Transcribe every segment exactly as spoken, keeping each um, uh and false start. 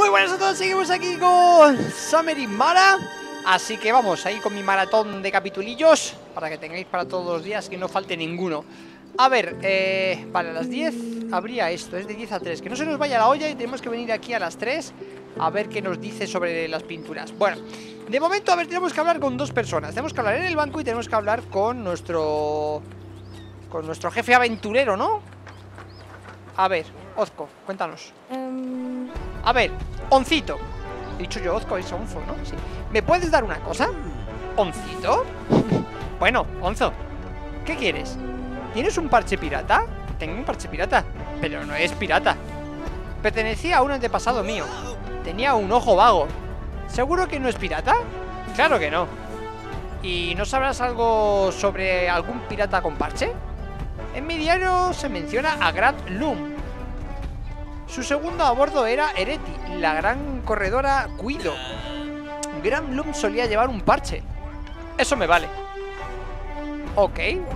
Muy buenas a todos, seguimos aquí con Summer y Mara. Así que vamos, ahí con mi maratón de capitulillos, para que tengáis para todos los días, que no falte ninguno. A ver, eh, vale, a las diez habría esto, es de diez a tres. Que no se nos vaya la olla y tenemos que venir aquí a las tres a ver qué nos dice sobre las pinturas. Bueno, de momento, a ver, tenemos que hablar con dos personas. Tenemos que hablar en el banco y tenemos que hablar con nuestro... Con nuestro jefe aventurero, ¿no? A ver, Ozco, cuéntanos. Um... A ver, Oncito. He dicho yo Ozco, es Onzo, ¿no? Sí. ¿Me puedes dar una cosa? ¿Oncito? Bueno, Onzo, ¿qué quieres? ¿Tienes un parche pirata? Tengo un parche pirata, pero no es pirata. Pertenecía a un antepasado mío. Tenía un ojo vago. ¿Seguro que no es pirata? Claro que no. ¿Y no sabrás algo sobre algún pirata con parche? En mi diario se menciona a Grand Loom. Su segundo a bordo era Ereti, la gran corredora Guido. Grand Loom solía llevar un parche. Eso me vale. Ok.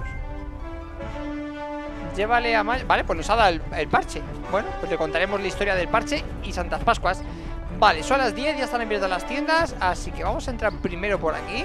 Llévale a Maya. Vale, pues nos ha dado el, el parche. Bueno, pues le contaremos la historia del parche y Santas Pascuas. Vale, son las diez, ya están abiertas las tiendas. Así que vamos a entrar primero por aquí.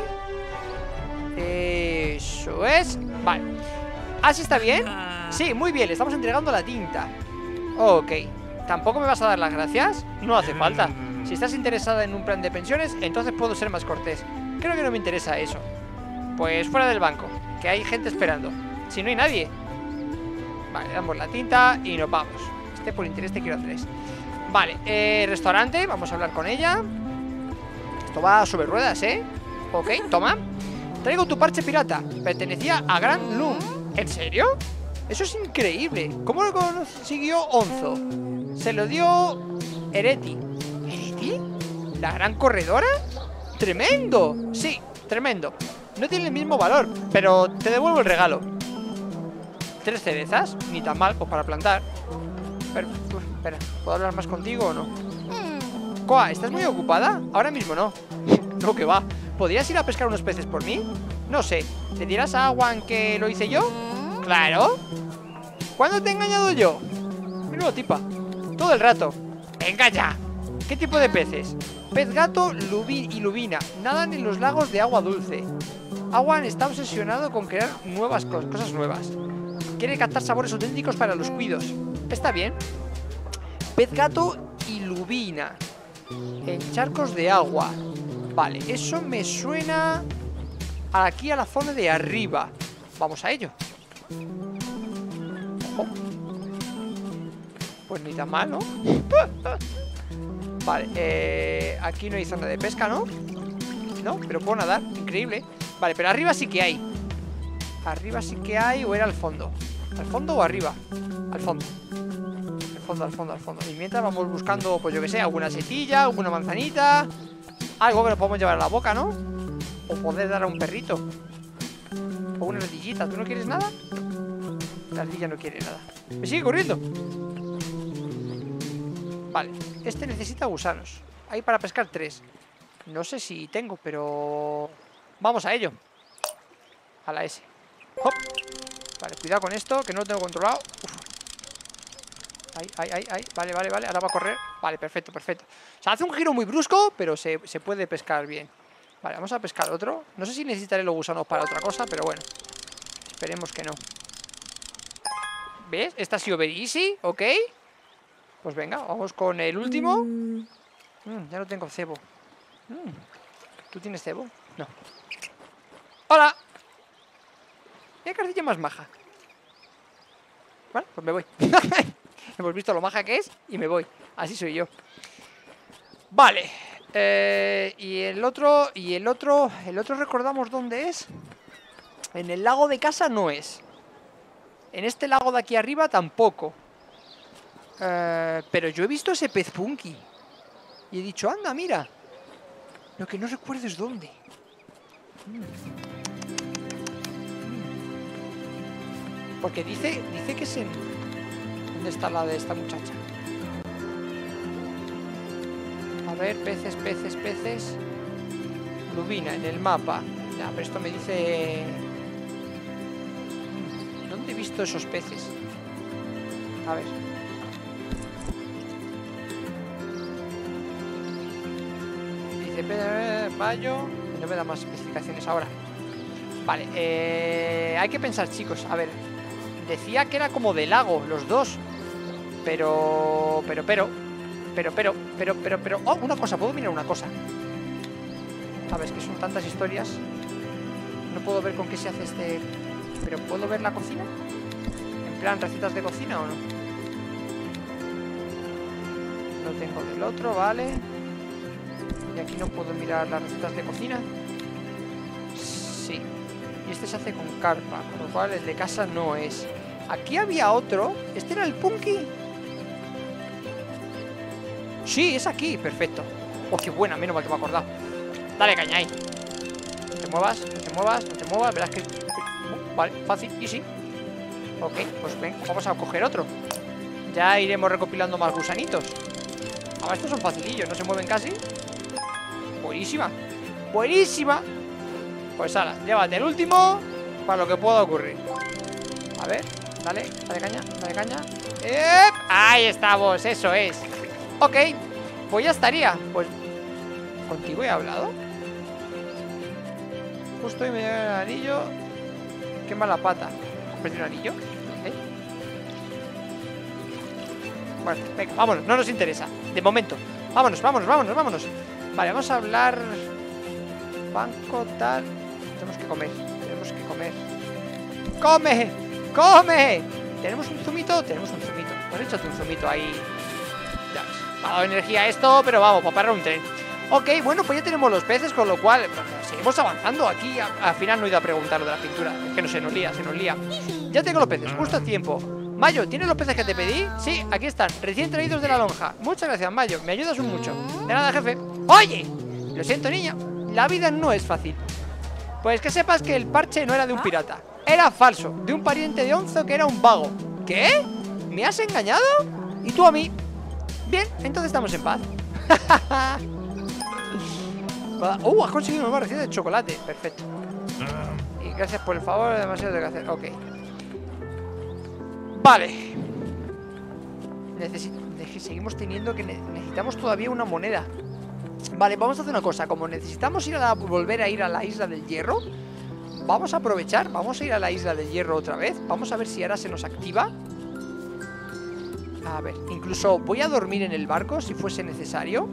Eso es. Vale. ¿Así está bien? Sí, muy bien, le estamos entregando la tinta. Ok. ¿Tampoco me vas a dar las gracias? No hace falta. Si estás interesada en un plan de pensiones, entonces puedo ser más cortés. Creo que no me interesa eso. Pues fuera del banco, que hay gente esperando. Si no hay nadie. Vale, le damos la tinta y nos vamos. Este por interés te quiero tres. Vale, eh, restaurante, vamos a hablar con ella. Esto va sobre ruedas, ¿eh? Ok, toma. Traigo tu parche pirata. Pertenecía a Grand Loom. ¿En serio? Eso es increíble. ¿Cómo lo consiguió Onzo? Se lo dio Ereti. ¿Ereti? ¿La gran corredora? ¡Tremendo! Sí, tremendo. No tiene el mismo valor, pero te devuelvo el regalo. ¿Tres cerezas? Ni tan mal, pues para plantar. Pero, uf, espera, ¿puedo hablar más contigo o no? Koa, ¿estás muy ocupada? Ahora mismo no. No, que va. ¿Podrías ir a pescar unos peces por mí? No sé. ¿Le dirás a Awan que lo hice yo? ¡Claro! ¿Cuándo te he engañado yo? Menudo tipa. Todo el rato. ¡Venga ya! ¿Qué tipo de peces? Pez gato lubi y lubina. Nadan en los lagos de agua dulce. Awan está obsesionado con crear nuevas cosas, cosas nuevas. Quiere captar sabores auténticos para los cuidos. Está bien. Pez gato y lubina. En charcos de agua. Vale, eso me suena aquí a la zona de arriba. Vamos a ello. Ojo. Pues ni tan mal, ¿no? Vale, eh, aquí no hay zona de pesca, ¿no? No, pero puedo nadar, increíble. Vale, pero arriba sí que hay. Arriba sí que hay, o era al fondo. ¿Al fondo o arriba? Al fondo. Al fondo, al fondo, al fondo. Y mientras vamos buscando, pues yo que sé, alguna setilla, alguna manzanita. Algo que nos podemos llevar a la boca, ¿no? O poder dar a un perrito. O una ardillita. ¿Tú no quieres nada? La ardilla no quiere nada. ¡Me sigue corriendo! Vale, este necesita gusanos. Hay para pescar tres. No sé si tengo, pero... vamos a ello. A la S. ¡Hop! Vale, cuidado con esto, que no lo tengo controlado. Uf. Ahí, ahí, ahí, ahí. Vale, vale, vale. Ahora va a correr. Vale, perfecto, perfecto. O sea, hace un giro muy brusco, pero se, se puede pescar bien. Vale, vamos a pescar otro. No sé si necesitaré los gusanos para otra cosa, pero bueno. Esperemos que no. ¿Ves? Esta ha sido very easy, ¿ok? Pues venga, vamos con el último. mm, Ya no tengo cebo. mm. ¿Tú tienes cebo? No. ¡Hola! Mira qué ardilla más maja. Bueno, pues me voy. Hemos visto lo maja que es y me voy. Así soy yo. Vale. Eh, y el otro, y el otro, el otro recordamos dónde es. En el lago de casa no es. En este lago de aquí arriba tampoco. Eh, pero yo he visto ese pez punky. Y he dicho, anda, mira. Lo que no recuerdo es dónde. Mm. Porque dice, dice que es en... ¿Dónde está la de esta muchacha? A ver, peces, peces, peces. Lubina, en el mapa. Nah, pero esto me dice... ¿Dónde he visto esos peces? A ver. de mayo. No me da más especificaciones ahora. Vale, eh, hay que pensar, chicos. A ver, decía que era como de lago los dos. Pero, pero, pero Pero, pero, pero, pero, pero Oh, una cosa, puedo mirar una cosa. A ver, es que son tantas historias. No puedo ver con qué se hace este. Pero, ¿puedo ver la cocina? En plan, recetas de cocina o no. No tengo del otro, vale. Y aquí no puedo mirar las recetas de cocina. Sí. Y este se hace con carpa, con lo cual el de casa no es. Aquí había otro. ¿Este era el Punky? Sí, es aquí, perfecto. Oh, qué buena, menos mal que me he acordado. Dale caña ahí. No te muevas, no te muevas, no te muevas. Verás que... Uh, vale, fácil, easy. Ok, pues ven, vamos a coger otro. Ya iremos recopilando más gusanitos. Ahora estos son facilillos, no se mueven casi. Buenísima, buenísima. Pues ahora, llévate el último para lo que pueda ocurrir. A ver, dale, dale caña, dale caña. ¡Ep! Ahí estamos, eso es. Ok, pues ya estaría. Pues, ¿contigo he hablado? Justo y me llega el anillo. Qué mala pata. ¿Compré un anillo? ¿Eh? Bueno, venga, vámonos, no nos interesa. De momento, vámonos, vámonos, vámonos, vámonos. Vale, vamos a hablar. Banco, tal. Tenemos que comer, tenemos que comer. ¡Come! ¡Come! ¿Tenemos un zumito? Tenemos un zumito. Pues échate un zumito ahí. Ya ves, me ha dado energía esto, pero vamos, para parar un tren. Ok, bueno, pues ya tenemos los peces, con lo cual bueno, seguimos avanzando aquí. a, Al final no he ido a preguntar lo de la pintura. Es que no se nos lía, se nos lía. Ya tengo los peces, justo a tiempo. Mayo, ¿tienes los peces que te pedí? Sí, aquí están, recién traídos de la lonja. Muchas gracias, Mayo, me ayudas un mucho. De nada, jefe. Oye, lo siento, niña, la vida no es fácil. Pues que sepas que el parche no era de un pirata. Era falso, de un pariente de Onzo que era un vago. ¿Qué? ¿Me has engañado? ¿Y tú a mí? Bien, entonces estamos en paz. Uh, has conseguido una nueva receta de chocolate. Perfecto. Y gracias por el favor, demasiado tengo que hacer. Ok. Vale. Necesito... Seguimos teniendo que... Ne necesitamos todavía una moneda. Vale, vamos a hacer una cosa. Como necesitamos ir a la... volver a ir a la isla del hierro, vamos a aprovechar. Vamos a ir a la isla del hierro otra vez. Vamos a ver si ahora se nos activa. A ver, incluso voy a dormir en el barco si fuese necesario.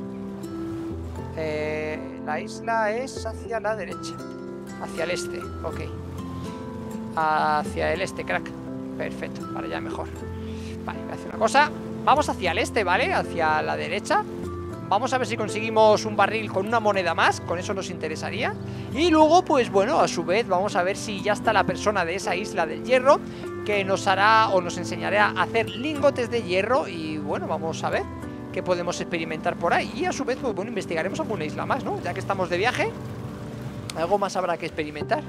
eh, La isla es hacia la derecha. Hacia el este, ok. Hacia el este, crack. Perfecto, vale, ya mejor. Vale, voy a hacer una cosa. Vamos hacia el este, ¿vale? Hacia la derecha. Vamos a ver si conseguimos un barril con una moneda más. Con eso nos interesaría. Y luego, pues bueno, a su vez vamos a ver si ya está la persona de esa isla del hierro, que nos hará o nos enseñará a hacer lingotes de hierro. Y bueno, vamos a ver qué podemos experimentar por ahí. Y a su vez, pues bueno, investigaremos alguna isla más, ¿no? Ya que estamos de viaje, algo más habrá que experimentar.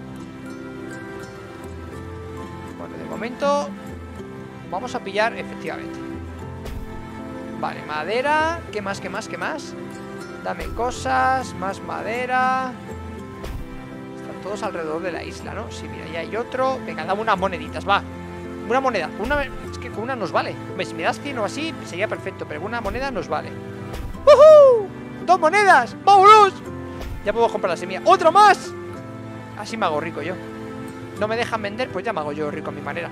Bueno, de momento vamos a pillar, efectivamente. Vale, madera. ¿Qué más, qué más, qué más? Dame cosas, más madera. Están todos alrededor de la isla, ¿no? Sí, mira, ya hay otro. Venga, dame unas moneditas, va. Una moneda, una... es que con una nos vale. Si me das cien o así, sería perfecto, pero una moneda nos vale. ¡Woohoo! ¡Dos monedas! ¡Vámonos! Ya puedo comprar la semilla. ¡Otra más! Así me hago rico yo. No me dejan vender, pues ya me hago yo rico a mi manera.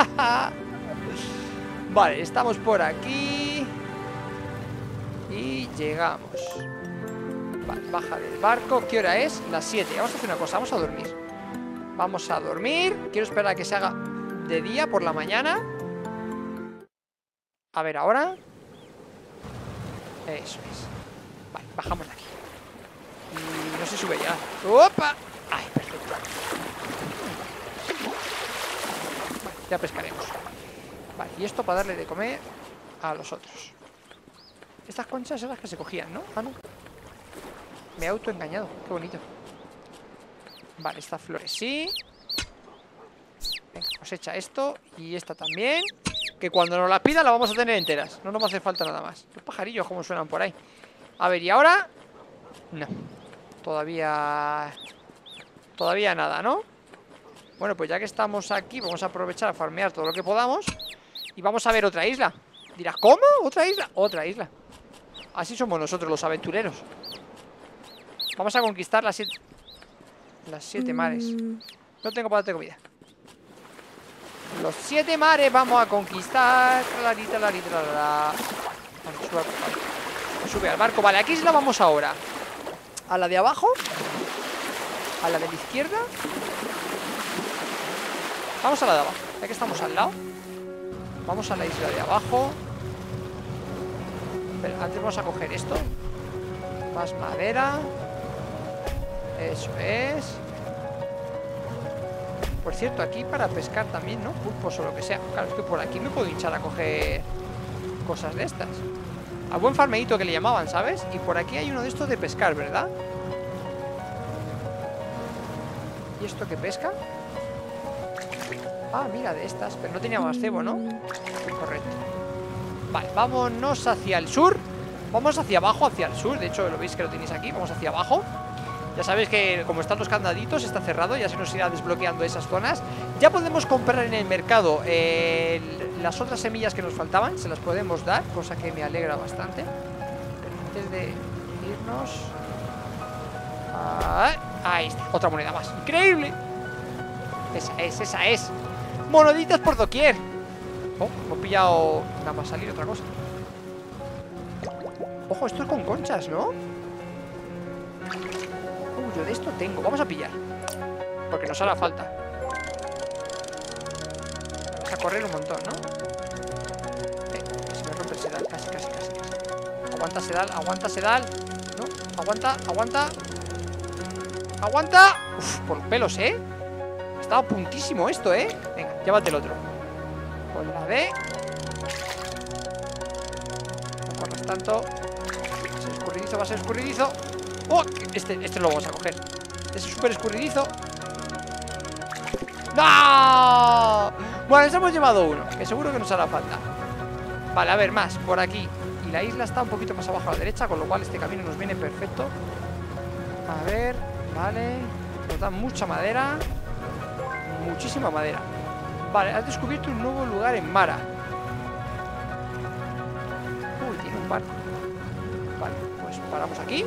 Vale, estamos por aquí. Y llegamos. Vale, baja del barco. ¿Qué hora es? Las siete. Vamos a hacer una cosa, vamos a dormir. Vamos a dormir. Quiero esperar a que se haga de día por la mañana. A ver, ahora. Eso es. Vale, bajamos de aquí. Y no se sube ya. ¡Opa! ¡Ay, perfecto! Vale, ya pescaremos. Vale, y esto para darle de comer a los otros. Estas conchas son las que se cogían, ¿no? Ah, no. Me he autoengañado. Qué bonito. Vale, estas flores sí. Venga, cosecha esto. Y esta también. Que cuando nos las pida la vamos a tener enteras. No nos va a hacer falta nada más. Los pajarillos como suenan por ahí. A ver, ¿y ahora? No. Todavía... Todavía nada, ¿no? Bueno, pues ya que estamos aquí, vamos a aprovechar a farmear todo lo que podamos. Y vamos a ver otra isla. Dirás, ¿cómo? ¿Otra isla? Otra isla. Así somos nosotros los aventureros. Vamos a conquistar las siete... Las siete mares. No tengo para darte comida. Los siete mares vamos a conquistar. Clarita, clarita, clarita. Vamos, sube al barco. Sube al barco. Vale, aquí la vamos ahora. A la de abajo. A la de la izquierda. Vamos a la de abajo. Ya que estamos al lado. Vamos a la isla de abajo. Pero antes vamos a coger esto. Más madera. Eso es. Por cierto, aquí para pescar también, ¿no? Pulpos o lo que sea. Claro, es que por aquí me puedo hinchar a coger cosas de estas. A buen farmeito que le llamaban, ¿sabes? Y por aquí hay uno de estos de pescar, ¿verdad? ¿Y esto qué pesca? Ah, mira, de estas. Pero no tenía más cebo, ¿no? Correcto. Vale, vámonos hacia el sur. Vamos hacia abajo, hacia el sur. De hecho, lo veis que lo tenéis aquí. Vamos hacia abajo. Ya sabéis que como están los candaditos, está cerrado. Ya se nos irá desbloqueando esas zonas. Ya podemos comprar en el mercado eh, las otras semillas que nos faltaban. Se las podemos dar, cosa que me alegra bastante. Pero antes de irnos... Ah, ahí está, otra moneda más. ¡Increíble! Esa es, esa es. Moneditas por doquier. Oh, hemos pillado... Nada más salir otra cosa. Ojo, esto es con conchas, ¿no? Uh, yo de esto tengo. Vamos a pillar. Porque nos hará falta. Vamos a correr un montón, ¿no? Eh, se me rompe el sedal. Casi, casi, casi, casi. Aguanta sedal, aguanta sedal. No, aguanta, aguanta. ¡Aguanta! Uf, por los pelos, ¿eh? Estaba a puntísimo esto, ¿eh? Venga, llévate el otro. Con la B. No corras tanto. Va a ser escurridizo, va a ser escurridizo. ¡Oh! Este, este lo vamos a coger. Este es súper escurridizo. ¡No! Bueno, nos hemos llevado uno, que seguro que nos hará falta. Vale, a ver, más, por aquí. Y la isla está un poquito más abajo a la derecha, con lo cual este camino nos viene perfecto. A ver, vale. Nos da mucha madera. Muchísima madera. Vale, has descubierto un nuevo lugar en Mara. Uy, tiene un barco. Vale, pues paramos aquí.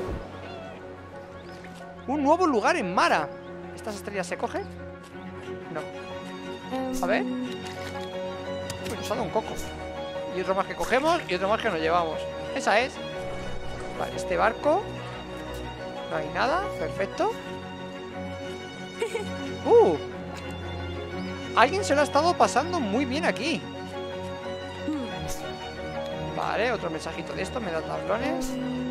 Un nuevo lugar en Mara. ¿Estas estrellas se cogen? No. A ver. Uy, nos ha dado un coco. Y otro más que cogemos y otro más que nos llevamos. Esa es. Vale, este barco. No hay nada, perfecto. Uh. Alguien se lo ha estado pasando muy bien aquí. Vale, otro mensajito de esto. Me da tablones.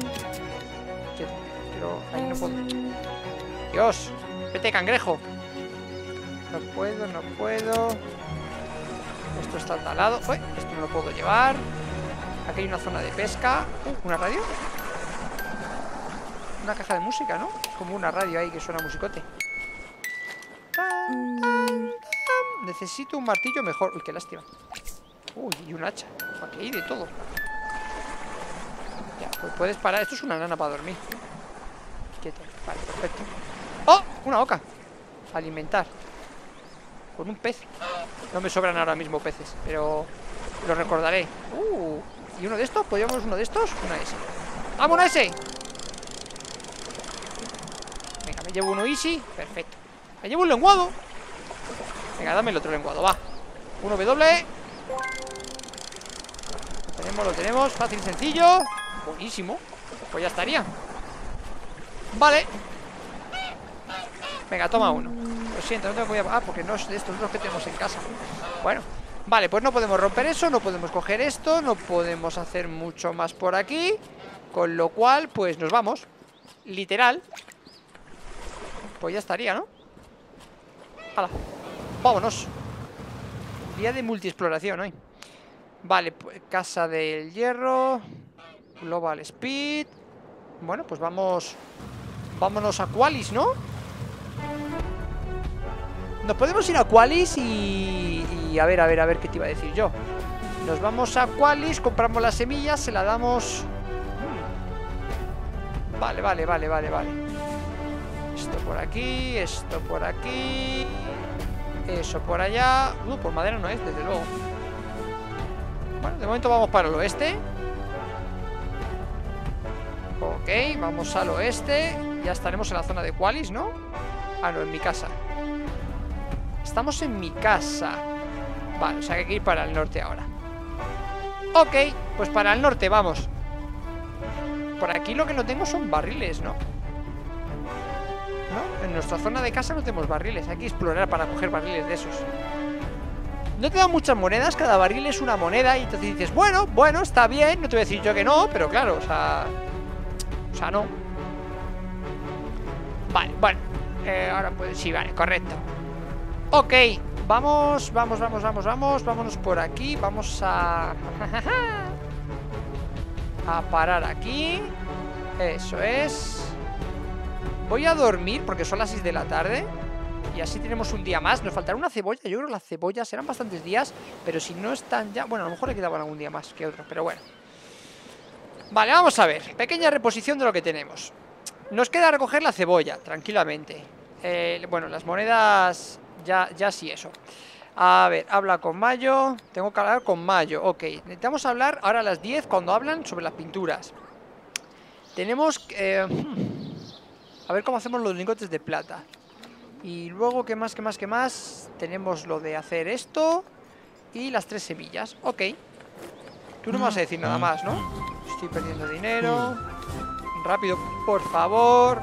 Pero ahí no puedo. Dios, vete, cangrejo. No puedo, no puedo. Esto está talado. Uy, esto no lo puedo llevar. Aquí hay una zona de pesca. Uh, ¿una radio? Una caja de música, ¿no? Como una radio ahí que suena musicote. Necesito un martillo mejor. Uy, qué lástima. Uy, y un hacha. Aquí hay de todo. Ya, pues puedes parar. Esto es una nana para dormir. Quieto. Vale, perfecto. ¡Oh! Una oca. Alimentar. Con un pez. No me sobran ahora mismo peces, pero lo recordaré. Uh, ¿y uno de estos? ¿Podríamos uno de estos? Una S. ¡Vamos, una S! Venga, me llevo uno easy. Perfecto. Me llevo un lenguado. Venga, dame el otro lenguado, va. Uno W. Lo tenemos, lo tenemos. Fácil y sencillo. Buenísimo. Pues ya estaría. Vale. Venga, toma uno. Lo siento, no tengo que... Ah, porque no es de estos dos que tenemos en casa. Bueno. Vale, pues no podemos romper eso. No podemos coger esto. No podemos hacer mucho más por aquí. Con lo cual, pues nos vamos. Literal. Pues ya estaría, ¿no? ¡Hala! ¡Vámonos! Día de multiexploración hoy. Vale, pues casa del hierro. Global Speed. Bueno, pues vamos. Vámonos a Qualis, ¿no? Nos podemos ir a Qualis y... y a ver, a ver, a ver qué te iba a decir yo. Nos vamos a Qualis, compramos las semillas, se la damos... Vale, vale, vale, vale, vale. Esto por aquí, esto por aquí. Eso por allá. Uh, por madera no es, desde luego. Bueno, de momento vamos para el oeste. Ok, vamos al oeste. Ya estaremos en la zona de Qualis, ¿no? Ah, no, en mi casa. Estamos en mi casa. Vale, o sea que hay que ir para el norte ahora. Ok, pues para el norte, vamos. Por aquí lo que no tengo son barriles, ¿no? ¿No? En nuestra zona de casa no tenemos barriles. Hay que explorar para coger barriles de esos. No te dan muchas monedas, cada barril es una moneda. Y entonces dices, bueno, bueno, está bien. No te voy a decir yo que no, pero claro, o sea... O sea, no. Vale, bueno eh, ahora pues sí, vale, correcto. Ok, vamos, vamos, vamos, vamos, vamos. Vámonos por aquí, vamos a... a parar aquí. Eso es. Voy a dormir porque son las seis de la tarde. Y así tenemos un día más. Nos faltará una cebolla. Yo creo que las cebollas serán bastantes días. Pero si no están ya... Bueno, a lo mejor le quedaban algún día más que otro, pero bueno. Vale, vamos a ver. Pequeña reposición de lo que tenemos. Nos queda recoger la cebolla, tranquilamente. eh, Bueno, las monedas ya, ya sí eso. A ver, habla con Mayo. Tengo que hablar con Mayo, ok. Necesitamos hablar ahora a las diez cuando hablan sobre las pinturas. Tenemos eh, a ver cómo hacemos los lingotes de plata. Y luego, ¿qué más, qué más, qué más? Tenemos lo de hacer esto y las tres semillas, ok. Tú no me vas a decir nada más, ¿no? Estoy perdiendo dinero. Rápido, por favor.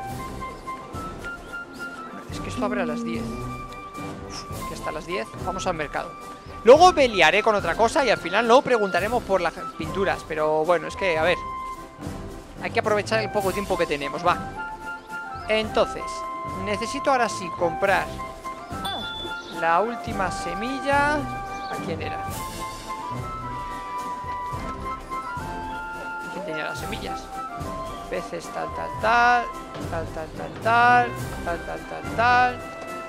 Es que esto abre a las diez. Que hasta las diez vamos al mercado. Luego me liaré con otra cosa y al final no preguntaremos por las pinturas. Pero bueno, es que, a ver, hay que aprovechar el poco tiempo que tenemos, va. Entonces, necesito ahora sí comprar la última semilla. ¿A quién era? ¿Quién tenía las semillas? Peces, tal, tal, tal. Tal, tal, tal, tal. Tal, tal, tal, tal.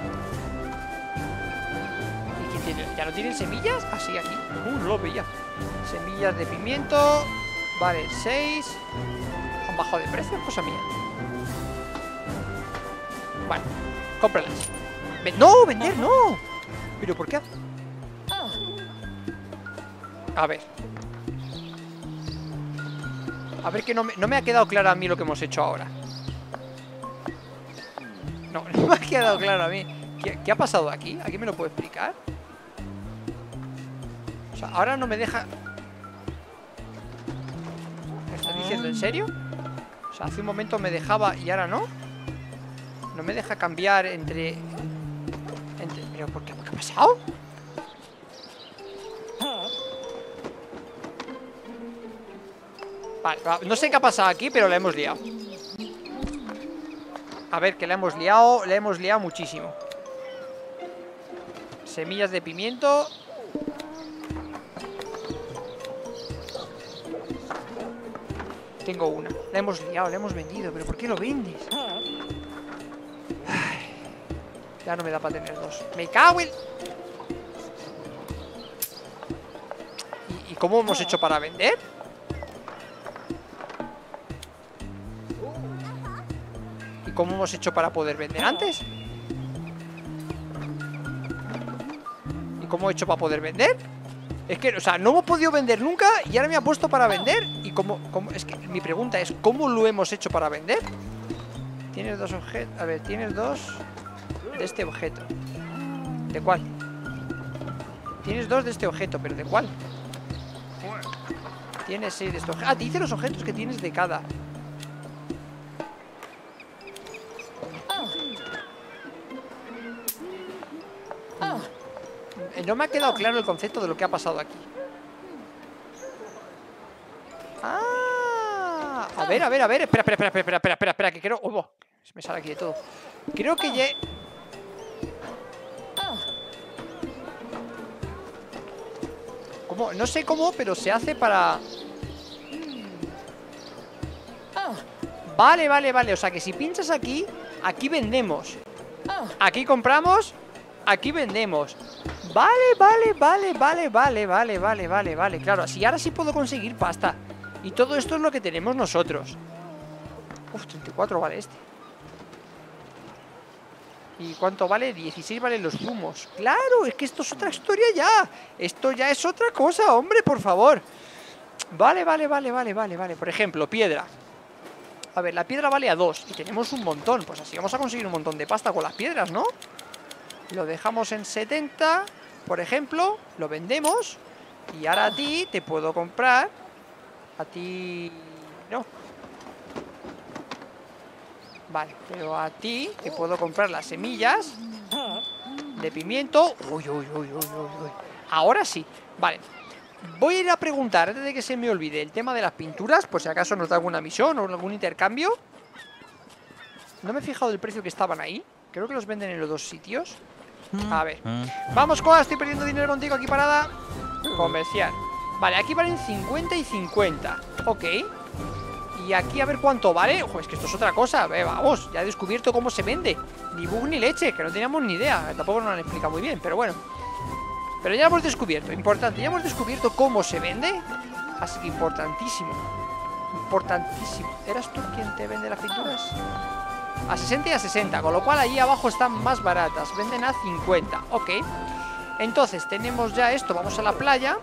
¿Y quién tiene? ¿Ya no tienen semillas? Ah, sí, aquí. Uh, no lo veía. Semillas de pimiento. Vale, seis. Han bajado de precio, cosa mía. Vale, cómpralas. ¡No! ¡Vender! ¡No! ¿Pero por qué? A ver. A ver que no me, no me ha quedado claro a mí lo que hemos hecho ahora. No, no me ha quedado claro a mí. ¿Qué, qué ha pasado aquí? ¿Aquí me lo puedo explicar? O sea, ahora no me deja... ¿Me estás diciendo en serio? O sea, hace un momento me dejaba y ahora no. No me deja cambiar entre... entre... ¿Pero por qué? ¿Qué ha pasado? Vale, va, no sé qué ha pasado aquí, pero la hemos liado. A ver, que la hemos liado. La hemos liado muchísimo. Semillas de pimiento. Tengo una. La hemos liado, la hemos vendido. ¿Pero por qué lo vendes? Ay, ya no me da para tener dos. Me cago en... ¿Y, y cómo hemos hecho para vender? ¿Cómo hemos hecho para poder vender antes? ¿Y cómo he hecho para poder vender? Es que, o sea, no hemos podido vender nunca y ahora me ha puesto para vender. ¿Y cómo, cómo? Es que mi pregunta es, ¿cómo lo hemos hecho para vender? Tienes dos objetos. A ver, tienes dos de este objeto. ¿De cuál? Tienes dos de este objeto, pero ¿de cuál? Tienes seis de estos objetos. Ah, te dice los objetos que tienes de cada. No me ha quedado claro el concepto de lo que ha pasado aquí. Ah, a ver, a ver, a ver. Espera, espera, espera, espera, espera, espera, espera, que quiero... Oh, se me sale aquí de todo. Creo que ya... ¿Cómo? No sé cómo, pero se hace para... Vale, vale, vale. O sea que si pinchas aquí, aquí vendemos. Aquí compramos, aquí vendemos. Vale, vale, vale, vale, vale, vale, vale, vale, vale. Claro, así ahora sí puedo conseguir pasta. Y todo esto es lo que tenemos nosotros. Uf, treinta y cuatro vale este. ¿Y cuánto vale? dieciséis valen los zumos. Claro, es que esto es otra historia ya. Esto ya es otra cosa, hombre, por favor. Vale, vale, vale, vale, vale, vale. Por ejemplo, piedra. A ver, la piedra vale a dos y tenemos un montón. Pues así vamos a conseguir un montón de pasta con las piedras, ¿no? Lo dejamos en setenta, por ejemplo. Lo vendemos. Y ahora a ti te puedo comprar. A ti... no. Vale, pero a ti te puedo comprar las semillas de pimiento. Uy, uy, uy, uy, uy, uy. Ahora sí. Vale. Voy a ir a preguntar, antes de que se me olvide, el tema de las pinturas, por si acaso nos da alguna misión o algún intercambio. No me he fijado el precio que estaban ahí. Creo que los venden en los dos sitios. A ver. Vamos, Koa, estoy perdiendo dinero contigo aquí parada. Comercial. Vale, aquí valen cincuenta y cincuenta. Ok. Y aquí a ver cuánto vale. Ojo, es que esto es otra cosa. Ve, vamos, ya he descubierto cómo se vende. Ni bug ni leche, que no teníamos ni idea. Tampoco nos lo han explicado muy bien, pero bueno. Pero ya hemos descubierto, importante, ya hemos descubierto cómo se vende. Así que importantísimo. Importantísimo. ¿Eras tú quien te vende las pinturas? A sesenta y a sesenta, con lo cual allí abajo están más baratas. Venden a cincuenta, ok. Entonces tenemos ya esto, vamos a la playa.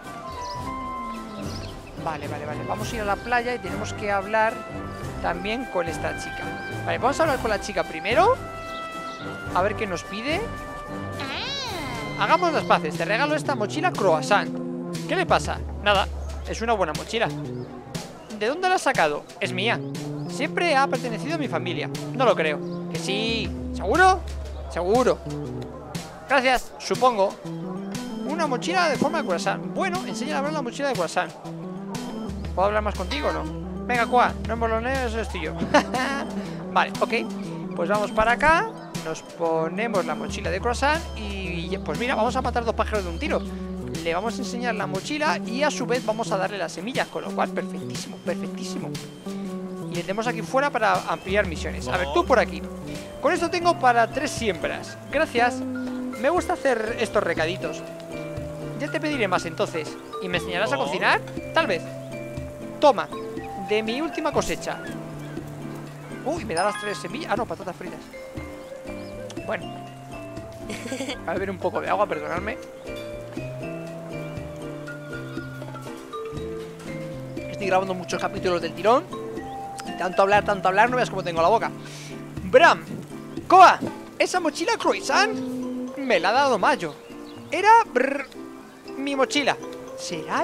Vale, vale, vale, vamos a ir a la playa y tenemos que hablar también con esta chica. Vale, vamos a hablar con la chica primero. A ver qué nos pide. Hagamos las paces, te regalo esta mochila croissant. ¿Qué le pasa? Nada, es una buena mochila. ¿De dónde la has sacado? Es mía. Siempre ha pertenecido a mi familia. No lo creo. ¿Que sí? ¿Seguro? Seguro. Gracias, supongo. Una mochila de forma de croissant. Bueno, enséñale a ver la mochila de croissant. ¿Puedo hablar más contigo o no? Venga, Koa, no en bolonés, estoy yo. Vale, ok. Pues vamos para acá. Nos ponemos la mochila de croissant y pues mira, vamos a matar dos pájaros de un tiro. Le vamos a enseñar la mochila y a su vez vamos a darle las semillas, con lo cual perfectísimo, perfectísimo. Y le tenemos aquí fuera para ampliar misiones. A ver, tú por aquí. Con esto tengo para tres siembras. Gracias. Me gusta hacer estos recaditos. Ya te pediré más entonces. ¿Y me enseñarás a cocinar? Tal vez. Toma, de mi última cosecha. Uy, me da las tres semillas. Ah, no, patatas fritas. Bueno, a beber un poco de agua, perdonadme. Estoy grabando muchos capítulos del tirón. Y tanto hablar, tanto hablar, no veas cómo tengo la boca. Bram, Koa, esa mochila croissant me la ha dado Mayo. Era brr, mi mochila. ¿Será?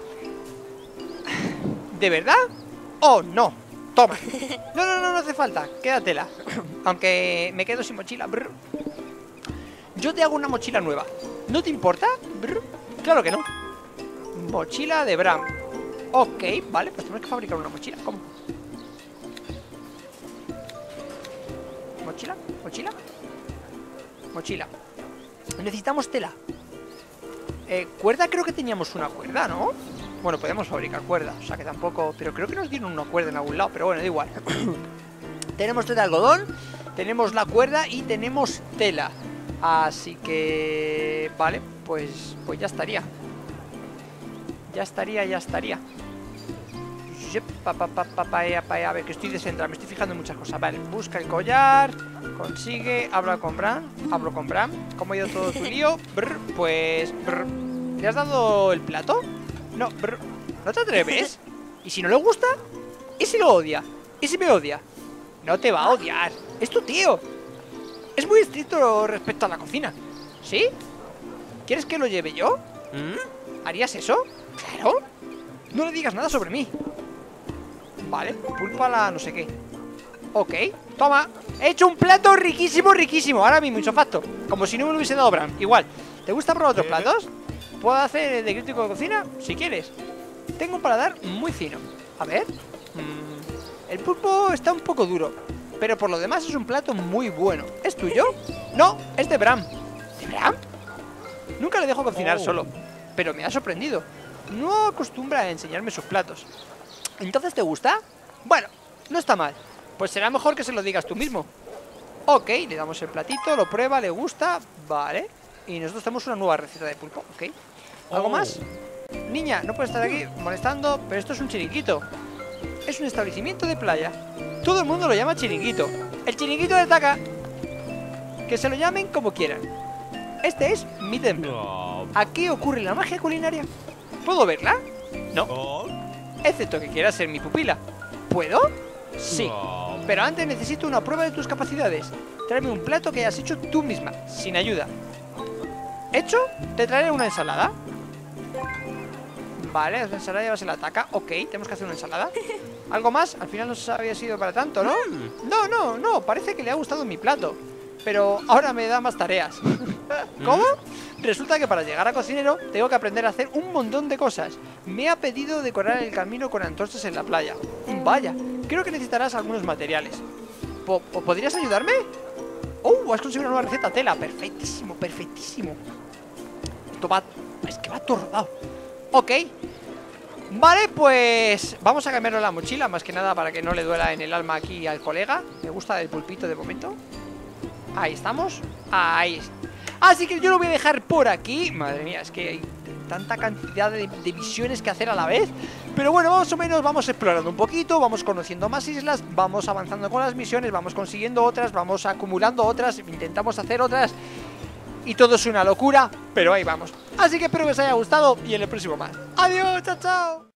¿De verdad? Oh, no. Toma. No, no, no, no hace falta. Quédatela. Aunque me quedo sin mochila. Brr. Yo te hago una mochila nueva. ¿No te importa? Brr. Claro que no. Mochila de Bram. Ok, vale, pues tenemos que fabricar una mochila. ¿Cómo? ¿Mochila? ¿Mochila? Mochila. Necesitamos tela. eh, Cuerda, creo que teníamos una cuerda, ¿no? Bueno, podemos fabricar cuerda, o sea que tampoco... Pero creo que nos dieron una cuerda en algún lado, pero bueno, da igual. Tenemos tela de algodón, tenemos la cuerda y tenemos tela. Así que... Vale, pues, pues ya estaría. Ya estaría, ya estaría. Pa, pa, pa, pa, pa, pa, a ver, que estoy descentrado, me estoy fijando en muchas cosas. Vale, busca el collar, consigue, habla con Bram, hablo con Bram. ¿Cómo ha ido todo tu lío? Brr, pues... Brr. ¿Le has dado el plato? No, brr. ¿No te atreves? ¿Y si no le gusta? ¿Y si lo odia? ¿Y si me odia? No te va a odiar, es tu tío. Es muy estricto respecto a la cocina. ¿Sí? ¿Quieres que lo lleve yo? ¿Mm? ¿Harías eso? Claro. No le digas nada sobre mí. Vale, pulpa a la no sé qué. Ok, toma. He hecho un plato riquísimo, riquísimo. Ahora mismo, isofacto. Como si no me lo hubiese dado Bram. Igual. ¿Te gusta probar otros platos? ¿Puedo hacer de crítico de cocina? Si quieres. Tengo un paladar muy fino. A ver. Mm, el pulpo está un poco duro, pero por lo demás es un plato muy bueno. ¿Es tuyo? No, es de Bram. ¿De Bram? Nunca le dejo cocinar oh. solo, pero me ha sorprendido. No acostumbra a enseñarme sus platos. ¿Entonces te gusta? Bueno, no está mal. Pues será mejor que se lo digas tú mismo. Ok, le damos el platito, lo prueba, le gusta. Vale. Y nosotros tenemos una nueva receta de pulpo. Ok. ¿Algo oh. más? Niña, no puedes estar aquí molestando, pero esto es un chiringuito. Es un establecimiento de playa. Todo el mundo lo llama chiringuito. El chiringuito de Taka. Que se lo llamen como quieran. Este es mi templo. Aquí ocurre la magia culinaria. ¿Puedo verla? No. Excepto que quiera ser mi pupila. ¿Puedo? Sí, pero antes necesito una prueba de tus capacidades. Tráeme un plato que hayas hecho tú misma, sin ayuda. ¿Hecho? Te traeré una ensalada. Vale, la ensalada lleva la ataca. Ok, tenemos que hacer una ensalada. ¿Algo más? Al final no se había sido para tanto, ¿no? No, no, no, parece que le ha gustado mi plato. Pero ahora me da más tareas. ¿Cómo? Resulta que para llegar a cocinero tengo que aprender a hacer un montón de cosas. Me ha pedido decorar el camino con antorchas en la playa. Vaya, creo que necesitarás algunos materiales. ¿Po- ¿Podrías ayudarme? ¡Oh! Has conseguido una nueva receta, tela. Perfectísimo, perfectísimo. Esto va... Es que va todo rodado. Ok. Vale, pues vamos a cambiarnos la mochila, más que nada para que no le duela en el alma aquí al colega. Me gusta el pulpito de momento. Ahí estamos. Ahí está. Así que yo lo voy a dejar por aquí. Madre mía, es que hay tanta cantidad de, de misiones que hacer a la vez. Pero bueno, más o menos vamos explorando un poquito. Vamos conociendo más islas. Vamos avanzando con las misiones. Vamos consiguiendo otras. Vamos acumulando otras. Intentamos hacer otras. Y todo es una locura, pero ahí vamos. Así que espero que os haya gustado y en el próximo más. Adiós, chao, chao.